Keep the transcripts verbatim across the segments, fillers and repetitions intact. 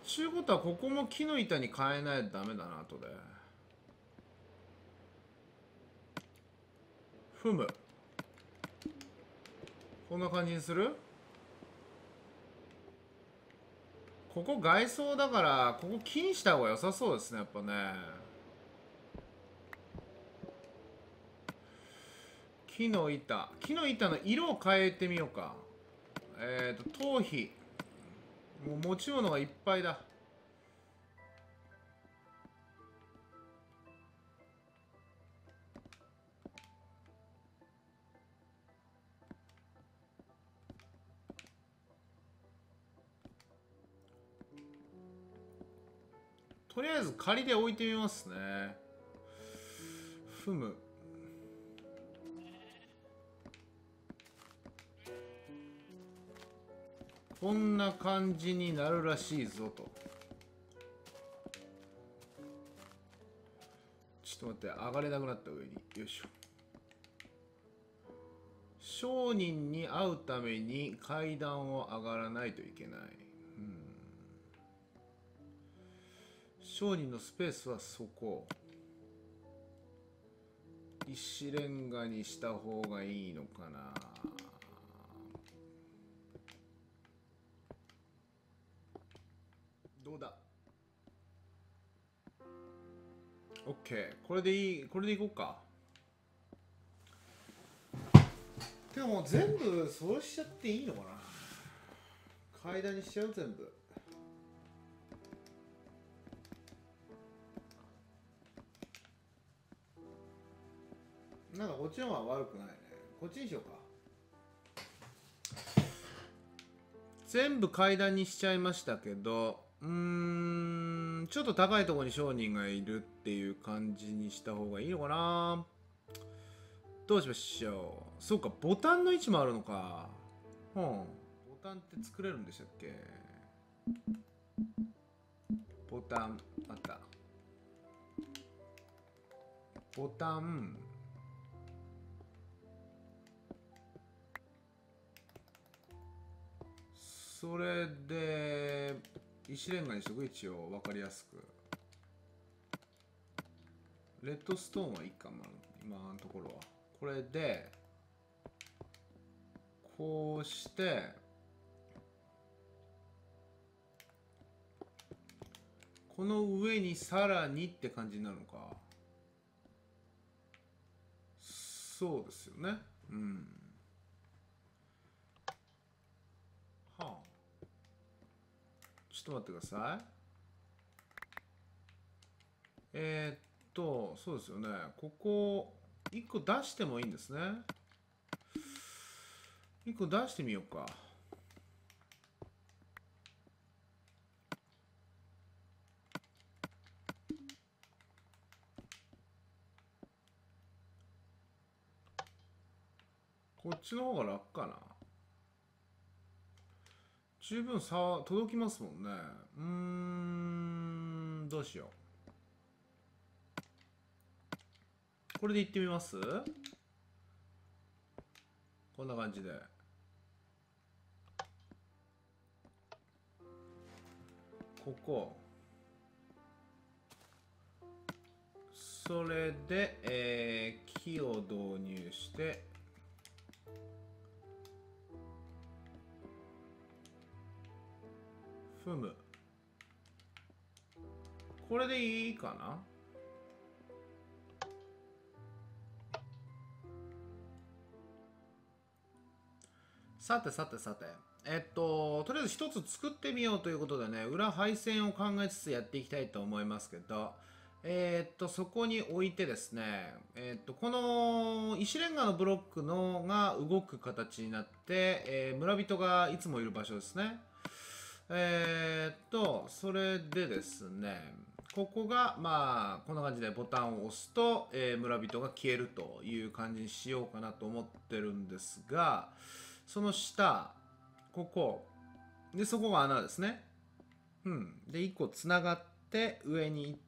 ちゅうことはここも木の板に変えないとダメだな後で。ふむ。こんな感じにする？ここ外装だからここ木にした方が良さそうですね、やっぱね。木の板木の板の色を変えてみようか。えっ、ー、と頭皮、もう持ち物がいっぱいだ。とりあえず仮で置いてみますね。ふむ。こんな感じになるらしいぞと。ちょっと待って、上がれなくなった。上によいしょ。商人に会うために階段を上がらないといけない。うん、商人のスペースはそこ。石レンガにした方がいいのかな。どうだ。 OK、 これでいい。これでいこうか。でももう全部そうしちゃっていいのかな。階段にしちゃう全部。なんかこっちの方が悪くないね。こっちにしようか。全部階段にしちゃいましたけど、うーん、ちょっと高いところに商人がいるっていう感じにした方がいいのかな。どうしましょう。そうか、ボタンの位置もあるのか。うん。ボタンって作れるんでしたっけ。ボタン、あった。ボタン。それで、石レンガにしとく、一応、わかりやすく。レッドストーンはいいかも、今のところは。これで、こうして、この上にさらにって感じになるのか。そうですよね。うん。はあ。ちょっと待ってください。えー、っと、そうですよね。ここ、いっこ出してもいいんですね。いっこ出してみようか。こっちの方が楽かな。十分さ届きますもんね。うーん、どうしよう。これでいってみます。こんな感じで。ここ。それで、えー、木を導入して、踏む。これでいいかな。さてさてさて。えっと、とりあえず一つ作ってみようということでね、裏配線を考えつつやっていきたいと思いますけど、えー、っと、そこに置いてですね、えー、っと、この石レンガのブロックのが動く形になって、えー、村人がいつもいる場所ですね。えー、っと、それでですね、ここが、まあ、こんな感じでボタンを押すと、えー、村人が消えるという感じにしようかなと思ってるんですが、その下、ここ、で、そこが穴ですね。うん。で、いっこつながって上に行って、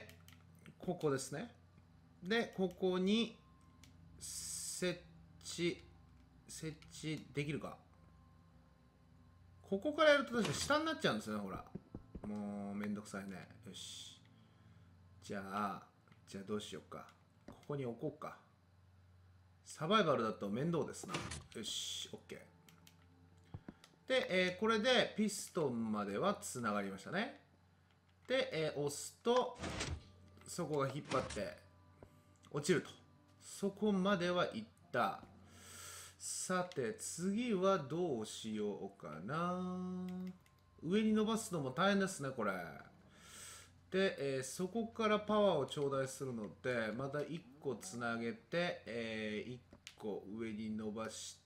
ここですね。で、ここに設置、設置できるか。ここからやると確か下になっちゃうんですよね、ほら。 もうめんどくさいね。よし。じゃあ、じゃあどうしようか。ここに置こうか。サバイバルだと面倒ですな。よし、OK。で、えーこれでピストンまではつながりましたね。で、えー押すと、そこが引っ張って落ちると。そこまではいった。さて、次はどうしようかな。上に伸ばすのも大変ですね、これ。で、えーそこからパワーを頂戴するので、またいっこつなげて、えーいっこ上に伸ばして、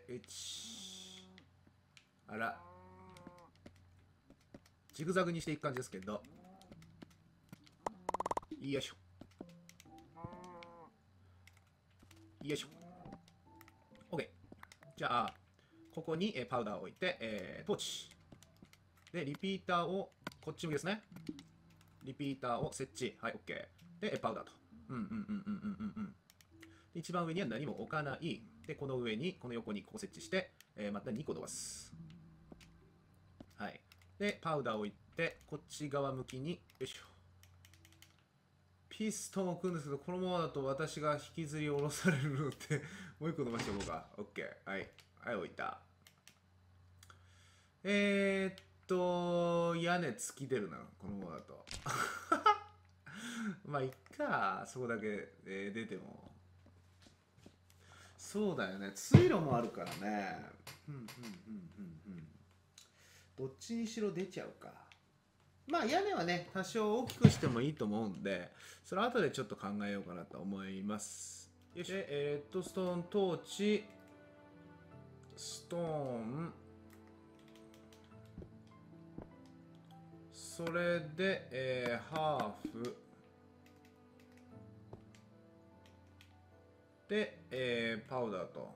いち、あら、ジグザグにしていく感じですけど、よいしょ。よいしょ。OK。じゃあ、ここにえーパウダーを置いて、えートーチ。で、リピーターを、こっち向きですね。リピーターを設置。はい、OK。で、えーパウダーと。うんうんうんうんうんうんうん。一番上には何も置かない。で、この上に、この横にここ設置して、えーまたにこ伸ばす。はい。で、パウダーを置いて、こっち側向きに、よいしょ。ピストンを置くんですけど、このままだと私が引きずり下ろされるので、もう一個伸ばしておこうか。OK。はい。はい、置いた。えー、っと、屋根突き出るな、このままだと。まあ、いっか、そこだけ、えー出ても。そうだよね、水路もあるからね。うんうんうんうんうん。どっちにしろ出ちゃうか。まあ屋根はね、多少大きくしてもいいと思うんで、それ後でちょっと考えようかなと思います。よし。で、えーレッドストーントーチ、ストーン、それで、えーハーフ、で、えーパウダーと。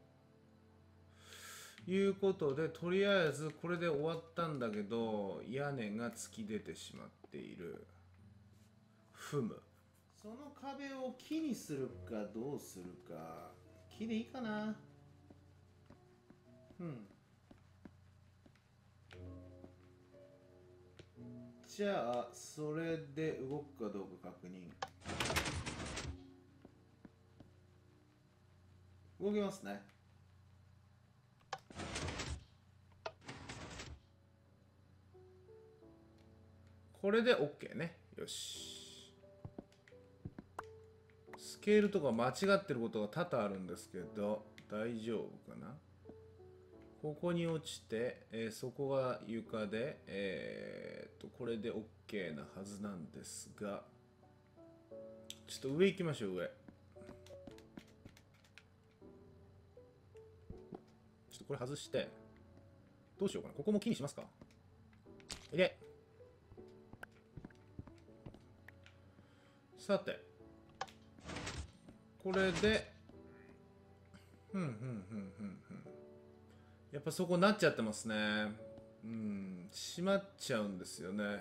いうことで、とりあえずこれで終わったんだけど、屋根が突き出てしまっている。ふむ。その壁を木にするかどうするか。木でいいかな。うん。じゃあ、それで動くかどうか確認。動きますね。これで OK ね。よし。スケールとか間違ってることが多々あるんですけど、大丈夫かな。ここに落ちて、えーそこが床で、えー、とこれで OK なはずなんですが、ちょっと上行きましょう。上ちょっとこれ外して、どうしようかな。ここも木にしますか。いで、さてこれでふんふんふんふんふん、やっぱそこなっちゃってますね。うん、閉まっちゃうんですよね。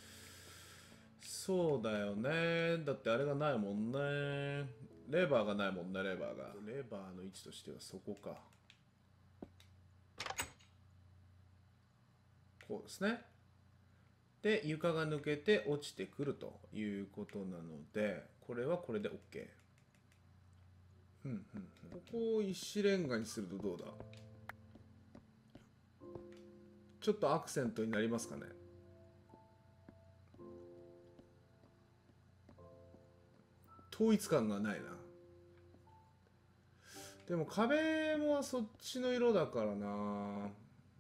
そうだよね。だってあれがないもんね。レバーがないもんね、レバーが。レバーの位置としてはそこか。こうですね。で、床が抜けて落ちてくるということなので、これはこれで OK。うんうんうん、ここを石レンガにするとどうだ。ちょっとアクセントになりますかね。統一感がないな。でも壁もそっちの色だからな。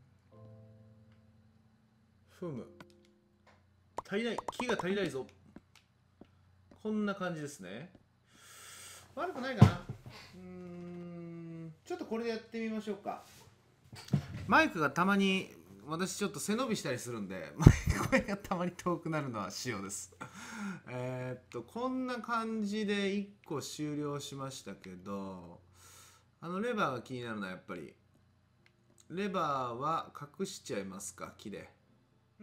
ふむ。足りない。木が足りないぞ。こんな感じですね。悪くないかな。うーん。ちょっとこれでやってみましょうか。マイクがたまに、私ちょっと背伸びしたりするんで、マイク声がたまに遠くなるのは仕様です。えーっと、こんな感じでいっこ終了しましたけど、あのレバーが気になるのはやっぱり、レバーは隠しちゃいますか、木で。うん。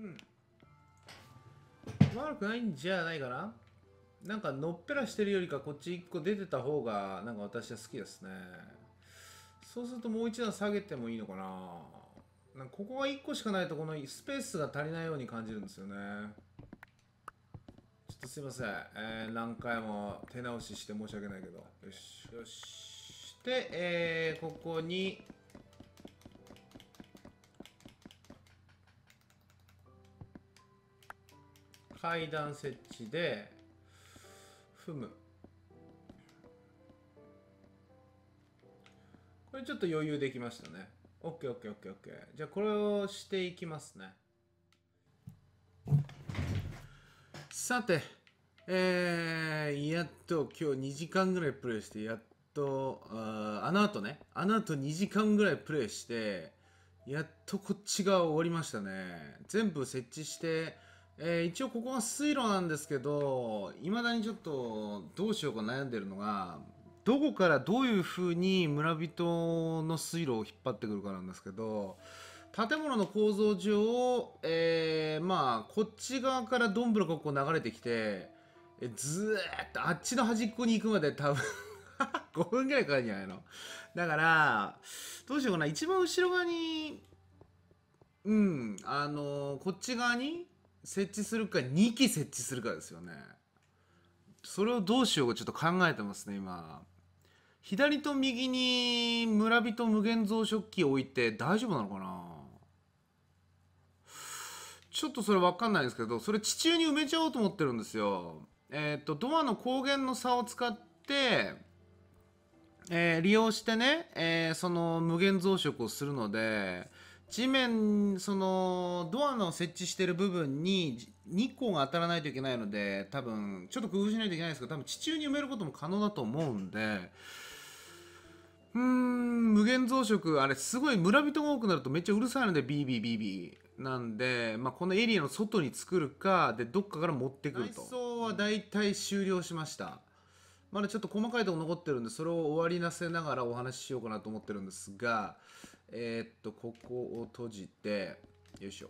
悪くないんじゃないかな。なんかのっぺらしてるよりかこっちいっこ出てた方がなんか私は好きですね。そうするともう一段下げてもいいのかな。 なんかここがいっこしかないとこのスペースが足りないように感じるんですよね。ちょっとすいません、えー、何回も手直しして申し訳ないけど、よしよし。で、えー、ここに階段設置で踏む。これちょっと余裕できましたね。 オーケーオーケーオーケーオーケー。 じゃあこれをしていきますね。さて、えー、やっと今日にじかんぐらいプレイして、やっとああの後ねあの後にじかんぐらいプレイして、やっとこっちが終わりましたね。全部設置して、えー一応ここが水路なんですけど、いまだにちょっとどうしようか悩んでるのが、どこからどういう風に村人の水路を引っ張ってくるかなんですけど、建物の構造上、えーまあこっち側からどんぶらここ流れてきて、えずーっとあっちの端っこに行くまで多分ごふんぐらいかかるんじゃないの。だからどうしようかな、一番後ろ側に、うんあのーこっち側に設置するかにき設置するかですよね。それをどうしようかちょっと考えてますね今。左と右に村人無限増殖器を置いて大丈夫なのかな。ちょっとそれ分かんないんですけど、それ地中に埋めちゃおうと思ってるんですよ。えっ、とドアの光源の差を使って、えー利用してね、えーその無限増殖をするので、地面、そのドアの設置してる部分に日光が当たらないといけないので、多分ちょっと工夫しないといけないんですけど、多分地中に埋めることも可能だと思うんで、うーん、無限増殖、あれすごい村人が多くなるとめっちゃうるさいので、ビービービービーなんで、まあ、このエリアの外に作るかで、どっかから持ってくると。内装はだいたい終了しました。まだちょっと細かいとこ残ってるんで、それを終わりなせながらお話ししようかなと思ってるんですが、えーっとここを閉じて、よいしょ、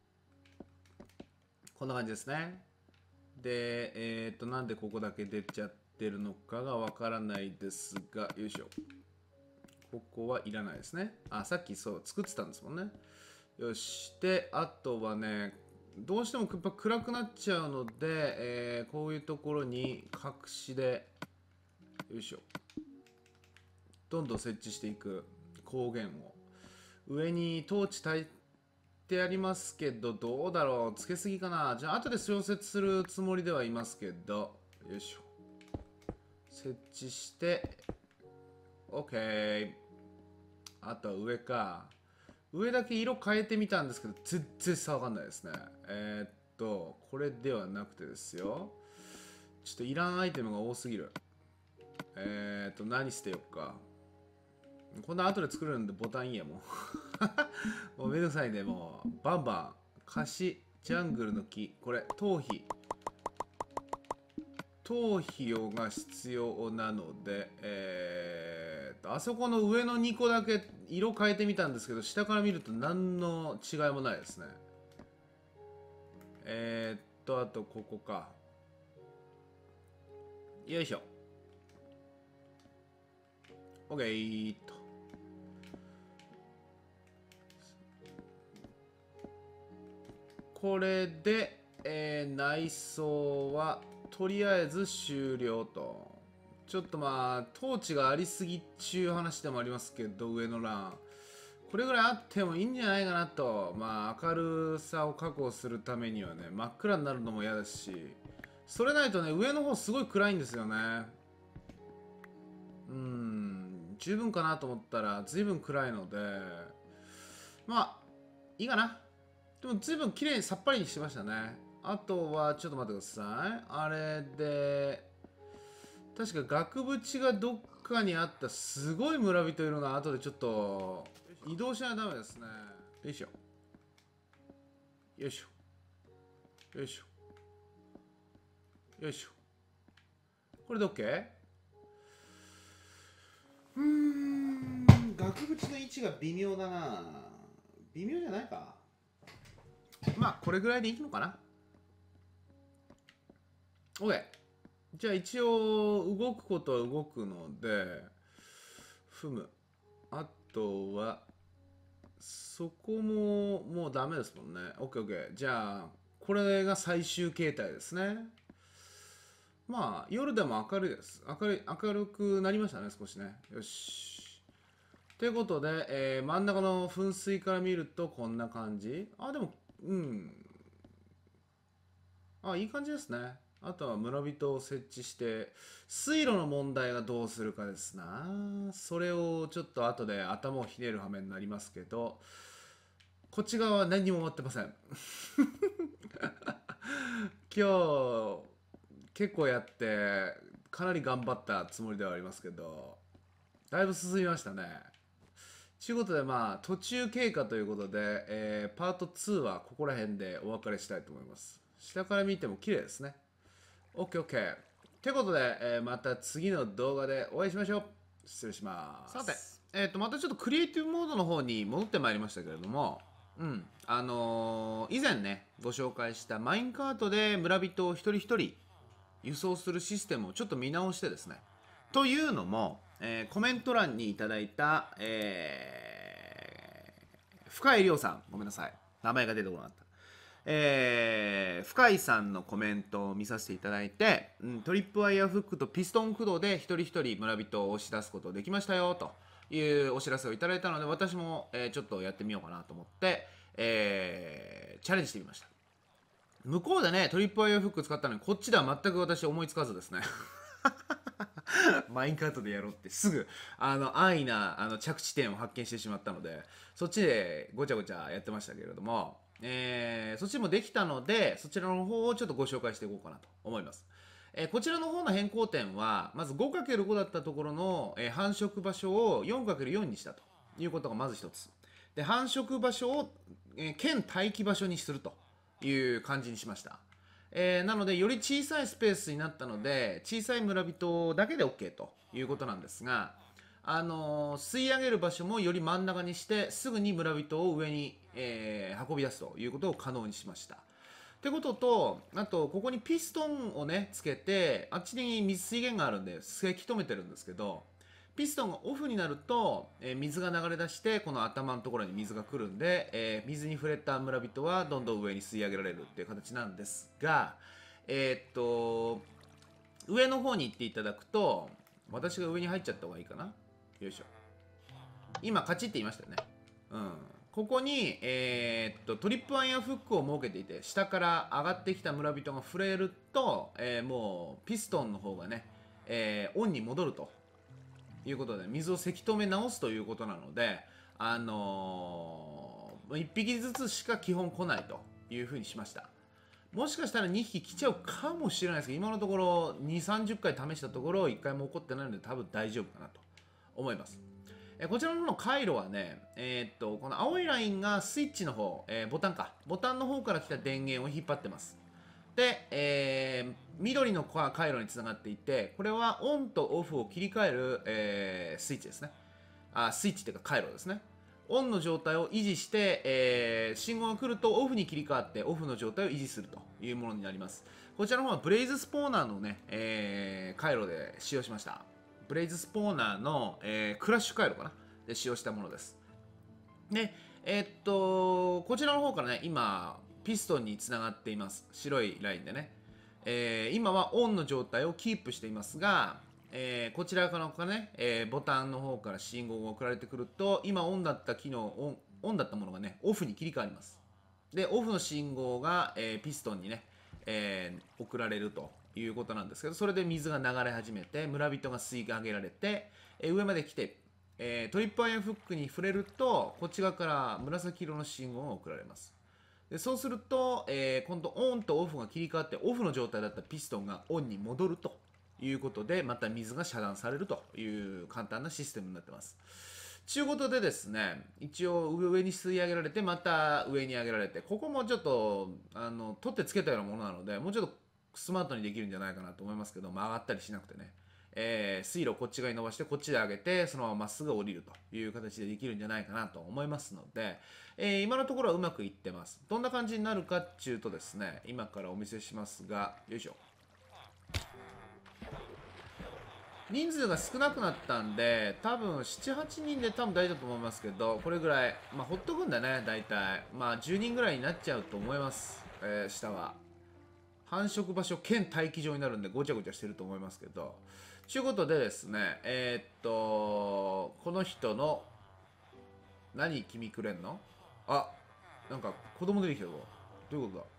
こんな感じですね。で、えーっとなんでここだけ出ちゃってるのかがわからないですが、よいしょ、ここはいらないですね。あ、さっきそう作ってたんですもんね。よし。で、あとはね、どうしてもやっぱ暗くなっちゃうので、えーこういうところに隠しで、よいしょ、どんどん設置していく。光源を上にトーチ焚いてありますけど、どうだろう、つけすぎかな。じゃあ後で調節するつもりではいますけど、よいしょ、設置して OK。 あとは上か。上だけ色変えてみたんですけど、全然差わかんないですね。えー、っとこれではなくてですよ、ちょっといらんアイテムが多すぎる。えー、っと何捨てよっか。こんな後で作れるんでボタンいいやもうもうめんどくさいね。もうバンバン貸しジャングルの木、これ頭皮頭皮をが必要なので、えー、とあそこの上のにこだけ色変えてみたんですけど、下から見ると何の違いもないですね。えー、っとあとここか。よいしょ、 OK と。これで、えー内装はとりあえず終了と。ちょっとまあトーチがありすぎっちゅう話でもありますけど、上の欄これぐらいあってもいいんじゃないかなと。まあ明るさを確保するためにはね、真っ暗になるのも嫌ですし、それないとね、上の方すごい暗いんですよね。うーん、十分かなと思ったら随分暗いので、まあいいかな。でも随分綺麗にさっぱりにしてましたね。あとはちょっと待ってください。あれで確か額縁がどっかにあったすごい村人いるの、後でちょっと移動しないとダメですね。よいしょ、よいしょ、よいしょ、よいしょ。これで OK？ うーん、額縁の位置が微妙だな。微妙じゃないか。まあこれぐらいでいいのかな。 OK。 じゃあ一応動くことは動くので踏む。あとはそこももうダメですもんね。 オーケーオーケー。じゃあこれが最終形態ですね。まあ夜でも明るいです。明るい明るくなりましたね、少しね。よし。ということで、えー真ん中の噴水から見るとこんな感じ。あ、でも、うん。あ、いい感じですね。あとは村人を設置して、水路の問題がどうするかですな。それをちょっと後で頭をひねる羽目になりますけど、こっち側は何にも終わってません。今日、結構やって、かなり頑張ったつもりではありますけど、だいぶ進みましたね。ということで、まあ、途中経過ということで、えーパートツーはここら辺でお別れしたいと思います。下から見ても綺麗ですね。オッケーオッケー。ということで、えーまた次の動画でお会いしましょう。失礼します。さて、えっ、と、またちょっとクリエイティブモードの方に戻ってまいりましたけれども、うん、あのー以前ね、ご紹介したマインカートで村人を一人一人輸送するシステムをちょっと見直してですね。というのも、えーコメント欄にいただいた、えー、深井亮さん、ごめんなさい。名前が出てこなかった。えー、深井さんのコメントを見させていただいて、うん、トリップワイヤーフックとピストン駆動で一人一人村人を押し出すことができましたよというお知らせをいただいたので、私も、えーちょっとやってみようかなと思って、えーチャレンジしてみました。向こうでね、トリップワイヤーフック使ったのに、こっちでは全く私思いつかずですね。マインカートでやろうってすぐあの安易なあの着地点を発見してしまったので、そっちでごちゃごちゃやってましたけれども、えーそっちもできたので、そちらの方をちょっとご紹介していこうかなと思います。えーこちらの方の変更点は、まず ごかけるご だったところの、えー繁殖場所を よんかけるよん にしたということがまず一つ。で、繁殖場所を、えー県待機場所にするという感じにしました。えーなのでより小さいスペースになったので、小さい村人だけで OK ということなんですが、あのー吸い上げる場所もより真ん中にして、すぐに村人を上に、えー運び出すということを可能にしました。ってことと、あとここにピストンをねつけて、あっちに水水源があるんでせき止めてるんですけど、ピストンがオフになると、えー水が流れ出して、この頭のところに水が来るんで、えー水に触れた村人はどんどん上に吸い上げられるっていう形なんですが、えーっと上の方に行っていただくと、私が上に入っちゃった方がいいかな。よいしょ。今カチって言いましたよね。うん。ここに、えーっとトリップアイアンフックを設けていて、下から上がってきた村人が触れると、えーもうピストンの方がね、えーオンに戻るということで、水をせき止め直すということなので、あのー、いっぴきずつしか基本来ないというふうにしました。もしかしたらにひき来ちゃうかもしれないですけど、今のところにじゅう、さんじゅっかい試したところいっかいも起こってないので、多分大丈夫かなと思います。えこちらの方の回路はね、えーっとこの青いラインがスイッチの方、えーボタンかボタンの方から来た電源を引っ張ってます。で、えー緑の回路につながっていて、これはオンとオフを切り替える、えースイッチですね。あ、スイッチというか回路ですね。オンの状態を維持して、えー信号が来るとオフに切り替わってオフの状態を維持するというものになります。こちらの方はブレイズスポーナーのね、えー回路で使用しました。ブレイズスポーナーの、えークラッシュ回路かなで使用したものです。で、えーっと、こちらの方からね、今、ピストンにつながっています。白いラインでね。えー今はオンの状態をキープしていますが、えーこちらからね、えーボタンの方から信号が送られてくると、今オンだった機能、オンオンだったものがね、オフに切り替わります。で、オフの信号が、えーピストンにね、えー送られるということなんですけど、それで水が流れ始めて、村人が吸い上げられて、えー上まで来て、えートリップアイアンフックに触れると、こっち側から紫色の信号が送られます。でそうすると、えー今度オンとオフが切り替わって、オフの状態だったピストンがオンに戻るということで、また水が遮断されるという簡単なシステムになってます。ちゅうことでですね、一応上に吸い上げられて、また上に上げられて、ここもちょっとあの取ってつけたようなものなので、もうちょっとスマートにできるんじゃないかなと思いますけど、曲がったりしなくてね、えー水路をこっち側に伸ばしてこっちで上げて、そのまままっすぐ降りるという形でできるんじゃないかなと思いますので、えー今のところはうまくいってます。どんな感じになるかっていうとですね、今からお見せしますが、よいしょ。 人数が少なくなったんで、多分なな、はちにんで多分大丈夫と思いますけど、これぐらい、まあ、ほっとくんだね、大体。まあ、じゅうにんぐらいになっちゃうと思います、えー、下は。繁殖場所兼待機場になるんで、ごちゃごちゃしてると思いますけど。ということでですね、えー、っと、この人の、何君くれんの？あ、なんか子供出てきたぞ。どういうことだ？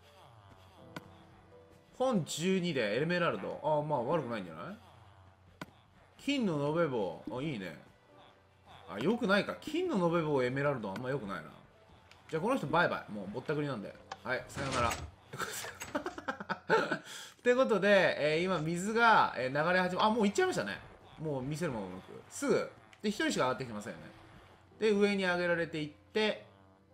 本じゅうにでエメラルド。ああ、まあ悪くないんじゃない？金の延べ棒。あ、いいね。あ、よくないか。金の延べ棒エメラルドあんまよくないな。じゃあこの人バイバイ。もうぼったくりなんで。はい、さよなら。ということで、えー今水が、えー流れ始め、あ、もう行っちゃいましたね。もう見せるものなく。すぐ。で、一人しか上がってきませんよね。で、上に上げられていって、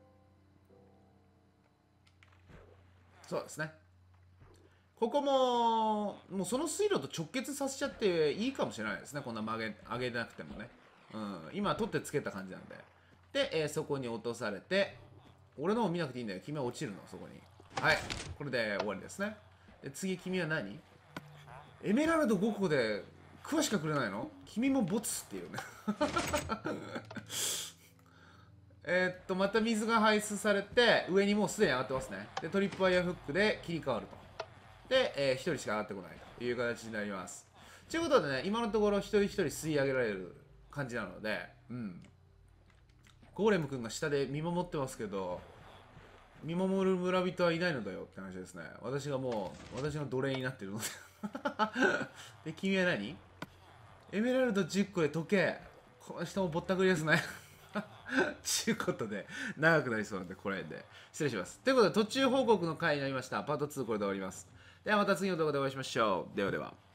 そうですね。ここも、もうその水路と直結させちゃっていいかもしれないですね。こんな曲げ、上げなくてもね。うん。今、取ってつけた感じなんで。で、えーそこに落とされて、俺のを見なくていいんだよ。君は落ちるの、そこに。はい。これで終わりですね。で、次、君は何？エメラルドごこで詳しかくれないの？君もボツっていうね。えーっと、また水が排出されて、上にもうすでに上がってますね。で、トリップワイヤーフックで切り替わると。で、えー、ひとりしか上がってこないという形になります。ということでね、今のところ一人一人吸い上げられる感じなので、うん。ゴーレム君が下で見守ってますけど、見守る村人はいないのだよって話ですね。私がもう、私の奴隷になってるので。で、君は何？エメラルドじゅっこで時計。この人もぼったくりですね。ちゅうことで、長くなりそうなんで、これで。失礼します。ということで、途中報告の回になりました。パートツーこれで終わります。ではまた次の動画でお会いしましょう。ではでは。